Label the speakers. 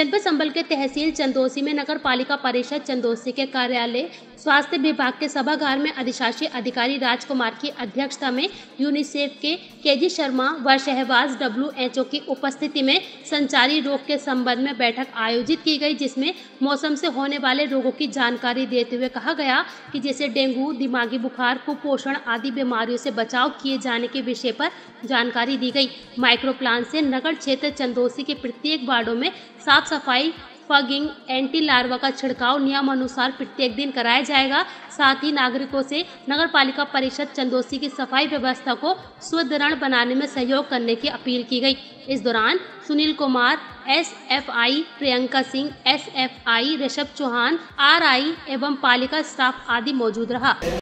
Speaker 1: जनपद संबल के तहसील चंदौसी में नगर पालिका परिषद चंदौसी के कार्यालय स्वास्थ्य विभाग के सभागार में अधिशासी अधिकारी राजकुमार की अध्यक्षता में यूनिसेफ के केजी शर्मा व शहबाज WHO की उपस्थिति में संचारी रोग के संबंध में बैठक आयोजित की गई, जिसमें मौसम से होने वाले रोगों की जानकारी देते हुए कहा गया कि जैसे डेंगू, दिमागी बुखार, कुपोषण आदि बीमारियों से बचाव किए जाने के विषय पर जानकारी दी गई। माइक्रो प्लान से नगर क्षेत्र चंदौसी के प्रत्येक वार्डों में साफ सफाई, फॉगिंग, एंटी लार्वा का छिड़काव नियमानुसार प्रत्येक दिन कराया जाएगा। साथ ही नागरिकों से नगर पालिका परिषद चंदौसी की सफाई व्यवस्था को सुदृढ़ बनाने में सहयोग करने की अपील की गई। इस दौरान Sunil Kumar SFI, Priyanka Singh SFI, Rishabh Chauhan RI एवं पालिका स्टाफ आदि मौजूद रहा।